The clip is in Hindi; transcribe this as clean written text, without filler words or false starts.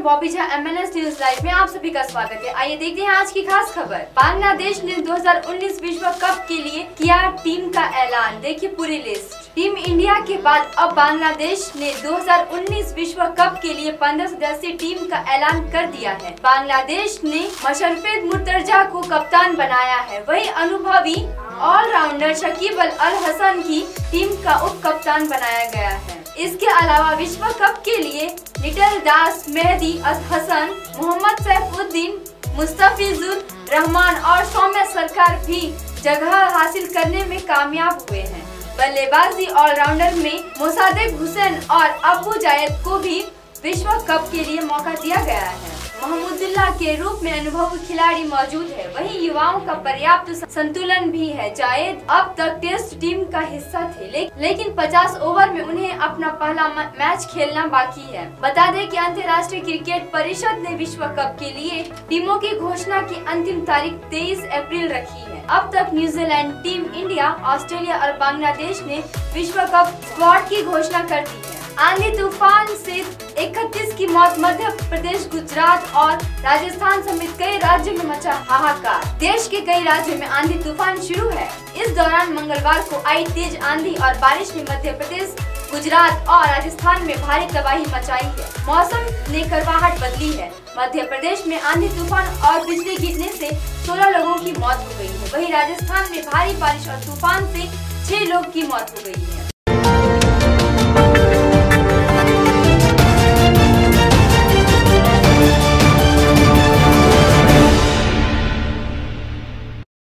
मैं Bobby Jha MNS news live में आप सभी का स्वागत है। आइए देखते हैं आज की खास खबर। बांग्लादेश ने 2019 विश्व कप के लिए किया टीम का ऐलान। देखिए पूरी लिस्ट। टीम इंडिया के बाद अब बांग्लादेश ने 2019 विश्व कप के लिए 15 सदस्यीय टीम का ऐलान कर दिया है। बांग्लादेश ने मशरफे मुर्तजा को कप्तान बनाया है। वही अनुभवी ऑलराउंडर शकीब अल हसन की टीम का उप कप्तान बनाया गया है। इसके अलावा विश्व कप के लिए लिटिल दास, मेहदी हसन, मोहम्मद सैफुद्दीन, मुस्तफिजुर रहमान और सौम्य सरकार भी जगह हासिल करने में कामयाब हुए हैं। बल्लेबाजी ऑलराउंडर में मोसादेक हुसैन और अबू जायद को भी विश्व कप के लिए मौका दिया गया है। महमूदुल्लाह के रूप में अनुभवी खिलाड़ी मौजूद है। वहीं युवाओं का पर्याप्त संतुलन भी है। जायद अब तक टेस्ट टीम का हिस्सा थे, लेकिन 50 ओवर में उन्हें अपना पहला मैच खेलना बाकी है। बता दें कि अंतर्राष्ट्रीय क्रिकेट परिषद ने विश्व कप के लिए टीमों की घोषणा की अंतिम तारीख 23 अप्रैल रखी है। अब तक न्यूजीलैंड, टीम इंडिया, ऑस्ट्रेलिया और बांग्लादेश ने विश्व कप स्क्वाड की घोषणा कर दी है। आंधी तूफान से 31 की मौत। मध्य प्रदेश, गुजरात और राजस्थान समेत कई राज्यों में मचा हाहाकार। देश के कई राज्यों में आंधी तूफान शुरू है। इस दौरान मंगलवार को आई तेज आंधी और बारिश ने मध्य प्रदेश, गुजरात और राजस्थान में भारी तबाही मचाई है। मौसम ने करवाहट बदली है। मध्य प्रदेश में आंधी तूफान और बिजली गिरने से 16 लोगों की मौत हो गई है। वहीं राजस्थान में भारी बारिश और तूफान से 6 लोग की मौत हो गई है।